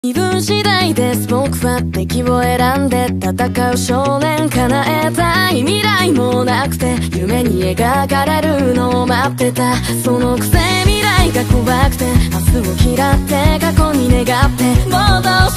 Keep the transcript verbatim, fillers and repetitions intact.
気分次第です僕は敵を選んで戦う少年。叶えたい未来もなくて夢に描かれるのを待ってた。そのくせ未来が怖くて明日を嫌って過去に願ってもうどう